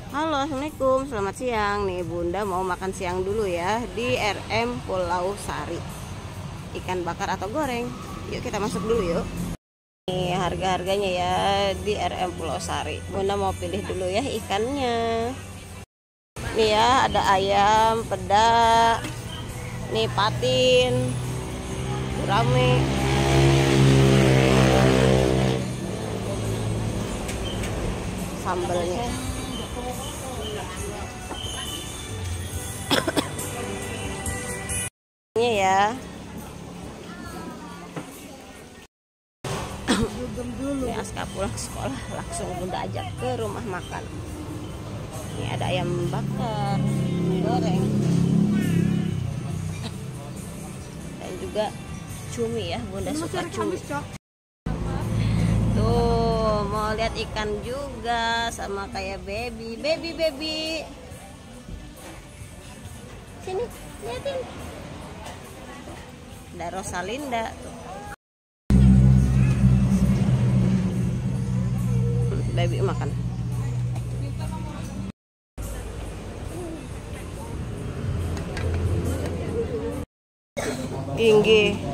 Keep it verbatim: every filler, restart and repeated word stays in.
Halo, assalamualaikum, selamat siang. Nih Bunda mau makan siang dulu ya di R M Pulau Sari. Ikan bakar atau goreng? Yuk kita masuk dulu yuk. Nih harga-harganya ya di R M Pulau Sari. Bunda mau pilih dulu ya ikannya. Nih ya ada ayam, peda, nih patin, gurame. Sambelnya. Ini ya. Ini Aska pulang sekolah langsung Bunda ajak ke rumah makan. Ini ada ayam bakar, goreng, dan juga cumi ya. Bunda suka cumi. Tuh mau lihat ikan juga sama kayak baby, baby, baby. Sini liatin. Ada Rosalinda tuh. Baby makan. Tinggi.